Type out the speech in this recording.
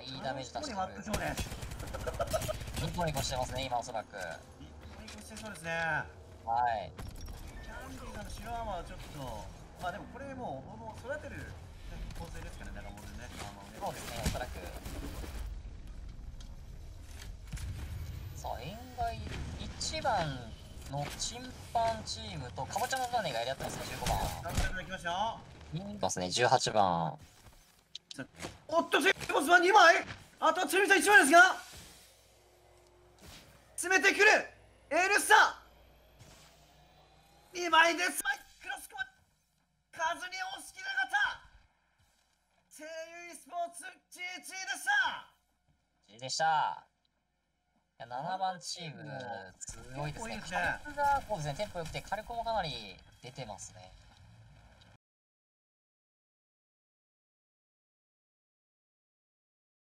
いいダメージ出してくる。 ニコニコしてますね、今おそらく。 ニコニコしてそうですね。 はい。 キャンディーさんの白アーマーはちょっと、まあでもこれもう育てる、ね、構成ですかね、長物でね、アーマーをね。 そうですね、おそらく。さあ、円外1番のチンパンチームとかぼちゃの種がやり合ってますね、15番。 何回も行きましたよ。 いますね、18番。 おっと、セボスは2枚、あとは釣りた1枚ですが、詰めてくるエールスター2枚です。クロスコア数に押し切れなかった声優スポーツ GG でした。 G でした。いや、7番チーム、すごいですね。火力が、そうですね、テンポ良くて、火力もかなり出てますね。